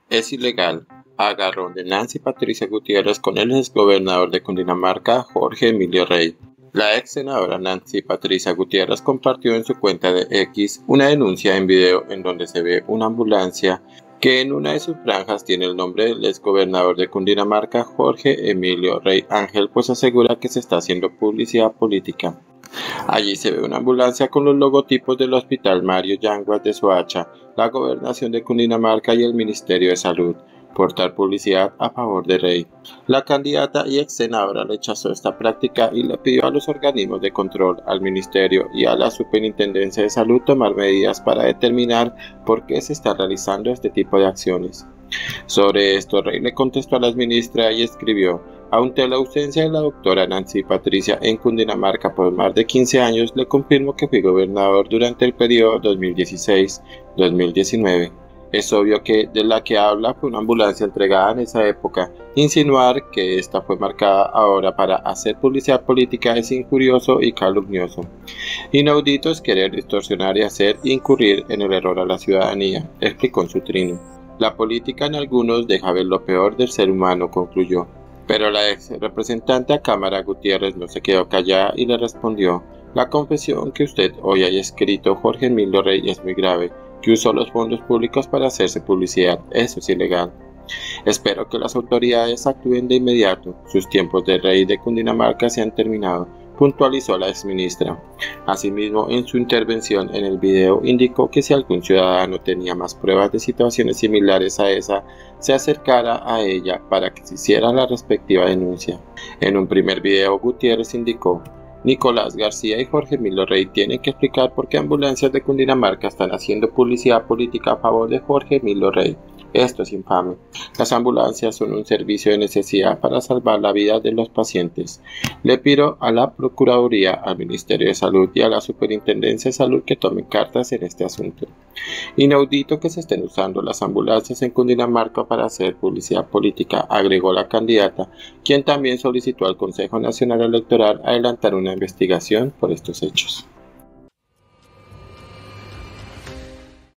Es ilegal. Agarrón de Nancy Patricia Gutiérrez con el exgobernador de Cundinamarca, Jorge Emilio Rey. La ex senadora Nancy Patricia Gutiérrez compartió en su cuenta de X una denuncia en video en donde se ve una ambulancia que en una de sus franjas tiene el nombre del exgobernador de Cundinamarca, Jorge Emilio Rey Ángel, pues asegura que se está haciendo publicidad política. Allí se ve una ambulancia con los logotipos del Hospital Mario Yanguas de Soacha, la Gobernación de Cundinamarca y el Ministerio de Salud, por tal publicidad a favor de Rey. La candidata y ex senadora rechazó esta práctica y le pidió a los organismos de control, al Ministerio y a la Superintendencia de Salud tomar medidas para determinar por qué se está realizando este tipo de acciones. Sobre esto, Rey le contestó a la exministra y escribió: ante la ausencia de la doctora Nancy Patricia en Cundinamarca por más de 15 años, le confirmo que fui gobernador durante el periodo 2016-2019. Es obvio que de la que habla fue una ambulancia entregada en esa época. Insinuar que esta fue marcada ahora para hacer publicidad política es injurioso y calumnioso. Inaudito es querer distorsionar y hacer incurrir en el error a la ciudadanía, explicó en su trino. La política en algunos deja ver lo peor del ser humano, concluyó. Pero la ex representante a Cámara Gutiérrez no se quedó callada y le respondió: la confesión que usted hoy haya escrito, Jorge Emilio Rey, es muy grave, que usó los fondos públicos para hacerse publicidad, eso es ilegal. Espero que las autoridades actúen de inmediato, sus tiempos de rey de Cundinamarca se han terminado, puntualizó la exministra. Asimismo, en su intervención en el video indicó que si algún ciudadano tenía más pruebas de situaciones similares a esa, se acercara a ella para que se hiciera la respectiva denuncia. En un primer video, Gutiérrez indicó: Nicolás García y Jorge Emilio Rey tienen que explicar por qué ambulancias de Cundinamarca están haciendo publicidad política a favor de Jorge Emilio Rey. Esto es infame. Las ambulancias son un servicio de necesidad para salvar la vida de los pacientes. Le pido a la Procuraduría, al Ministerio de Salud y a la Superintendencia de Salud que tomen cartas en este asunto. Inaudito que se estén usando las ambulancias en Cundinamarca para hacer publicidad política, agregó la candidata, quien también solicitó al Consejo Nacional Electoral adelantar una investigación por estos hechos.